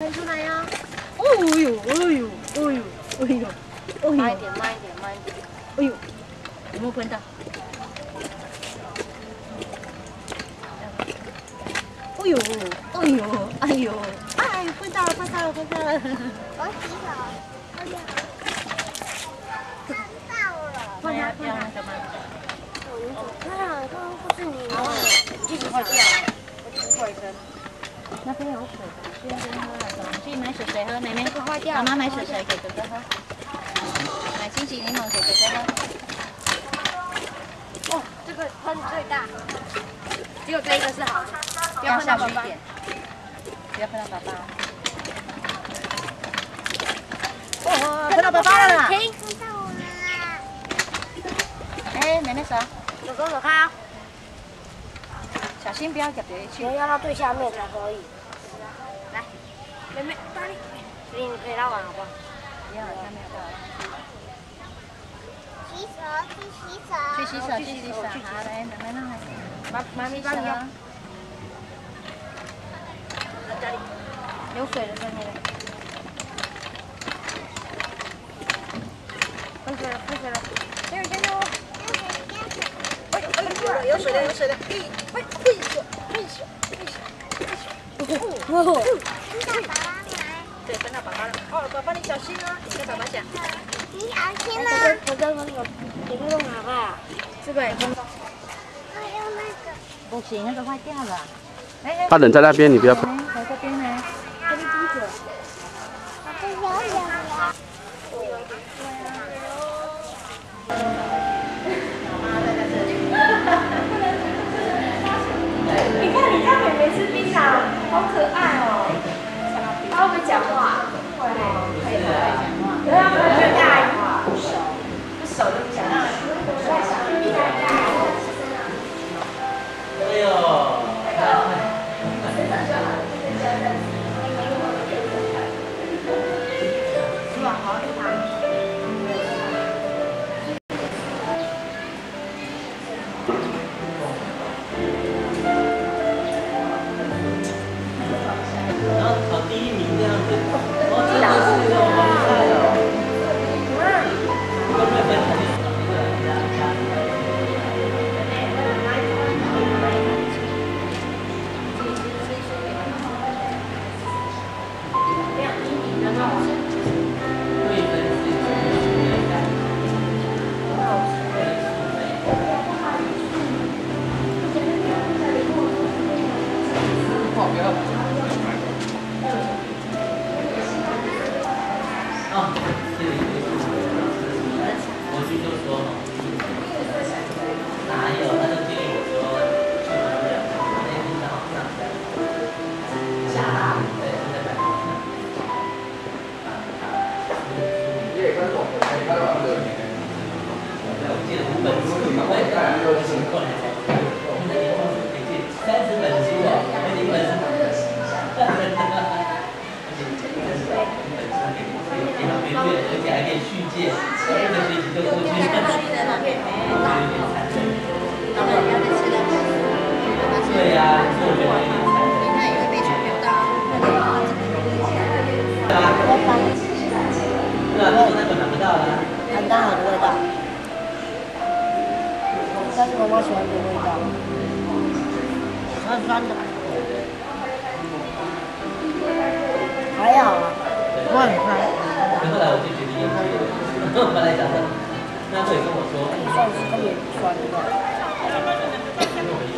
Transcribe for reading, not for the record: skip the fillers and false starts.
喷出来呀！哦呦，哦呦，哦呦，哦呦，哦呦！慢一点，慢一点，慢一点。哎呦，有没有喷到？哎呦，哎呦，哎呦，哎，喷到了，喷到了，喷到了！我洗手，哎呀，喷到了！换他，换他，干嘛？看，刚刚不是你吗？一直坏掉了，我出坏灯。那边有水，去那边喝了，走，去买水水喝，妹妹。妈妈买水水给哥哥喝，买金桔柠檬给哥哥喝。哦，这个喷最大，只有这一个是好的，不要喷到爸爸。不要喷到爸爸。哦，喷到爸爸了啦！停，喷到我了啦！哎，妹妹手，手手手开啊！小心不要夹进去，要到最下面才可以。来，妹妹，大力，所以你陪他玩好不好？不要，他没有到。洗手，去洗手。去洗手，去洗手。好，来，妹妹让来。妈咪帮你用。家里有水了，在那里。喷水了，喷水了。加油，加油！哎呦，有水了，有水了！哎，哎，喂水，喂水，喂水，喂水！哦，跟到爸爸来。对，跟到爸爸了。哦，爸爸你小心啊！你跟爸爸讲。你小心啊！我刚刚有，你会用哪个啊？这个也喷。我用那个。不行，那个坏掉了。 他人在那边，你不要喷。 在这边呢，这边滴着。我这有呀。你看你家妹妹吃槟榔，好可爱哦。她会不会讲话？会，可以讲话。可是她们会大一点，不熟，不熟就不讲话。 哎呦！ 是吧？好，一盘。 然后考第一名这样子，哦，真的是有好厉害哦！跟妹妹肯定对呀，所以我觉得有点惨。你看也会被传染到。对啊，那个拿不到啦。 很大好的味道，但是妈妈喜欢这个味道，酸酸的，还好啊，不会很酸。 后来我就决定用这个，本来想着，那会跟我说， 算是特别酸的。